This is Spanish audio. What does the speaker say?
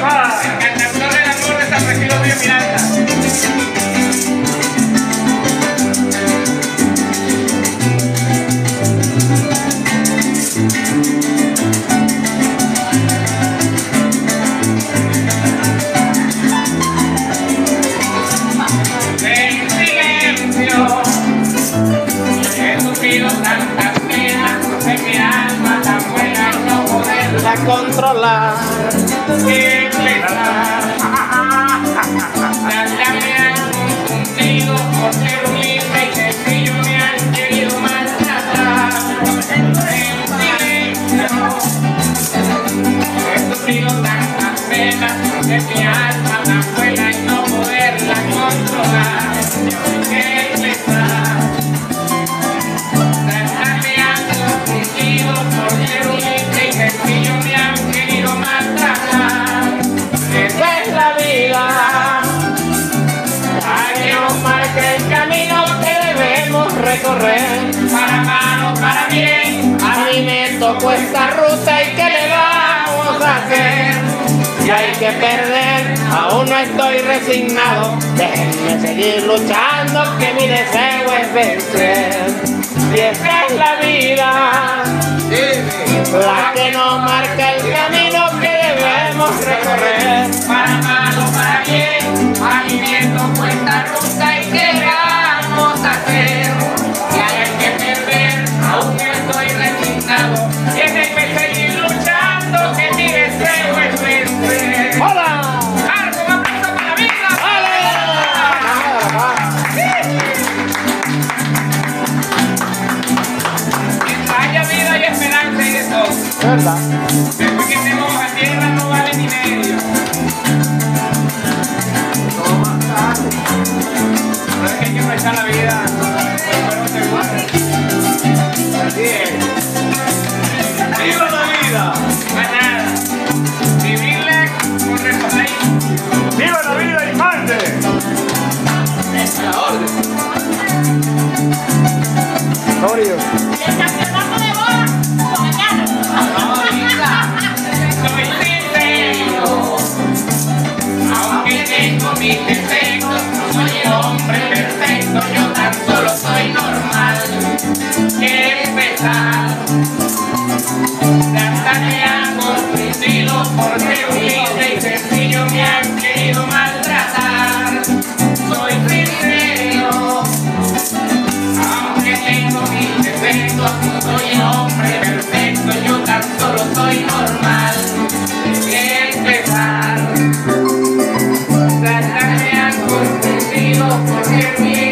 El cantautor del amor desaparecido Julio Miranda. En silencio he sufrido tantas penas en mi alma tan buena y no poderla controlar. Qué pesar. Hasta me han confundido por ser humilde y sencillo, me han querido maltratar. En silencio he sufrido tantas penas en mi alma tan buena y no poderla controlar. Qué pesar. Hasta me han confundido por ser humilde y sencillo, me han querido maltratar. Esa es la vida, que nos marca el camino que debemos recorrer. Para mal o para bien, a mí me tocó esta ruta y ¿qué le vamos a hacer? Si hay que perder, aún no estoy resignado. Déjenme seguir luchando, que mi deseo es vencer. Y esa es la vida, la que nos marca el camino que debemos recorrer. Para mal o para bien, a mí me tocó esta ruta y ¿qué vamos a hacer? Si hay que perder, aún no estoy resignado. Déjenme seguir luchando, que mi deseo es vencer. ¡Hola! ¡Claro, un aplauso para la vida! Haya vida y esperanza y de todo. ¿Verdad? Después que estemos a tierra no vale ni medio. No es que hay que aprovechar la vida. Pero se gusta. Así es. ¡Viva la vida! Más nada. Vivirla con responsabilidad. ¡Viva la vida y mande! A la orden. Glorio. Soy sincero, aunque tengo mis defectos, no soy el hombre perfecto, yo tan solo soy normal. Qué pesar, hasta me han confundido por ser humilde y sencillo, me han querido maltratar. Soy sincero, aunque tengo mis defectos, no soy el hombre perfecto, yo tan solo soy normal. Qué pesar, hasta me han confundido por ser humilde